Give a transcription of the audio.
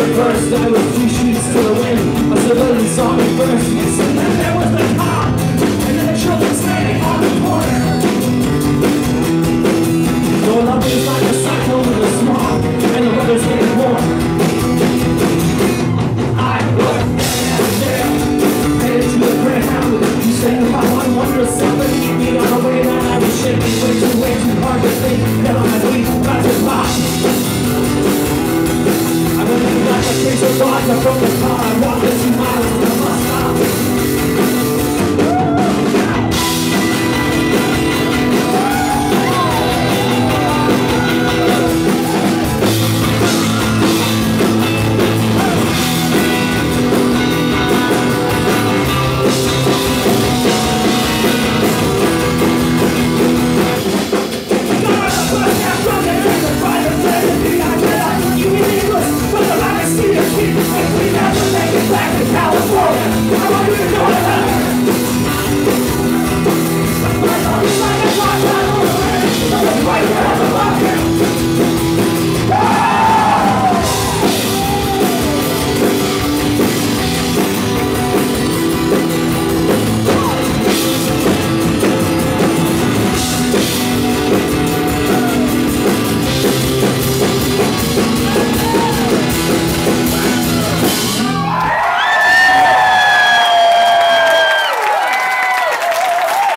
first, I was 2 sheets to the wind. A civilian saw me first. And then there was the cop, and then the children standing on the corner. Your love is like a cyclone with a smog, and the weather's getting warm. I look there, headed to the Greyhound. You sang about one wondrous something. Me on the way down, I was shaking way too hard to think. Then on my feet, back to pop. I went through like a case of vodka from the car. I walked the 2 miles to the bus stop. California, I want you to know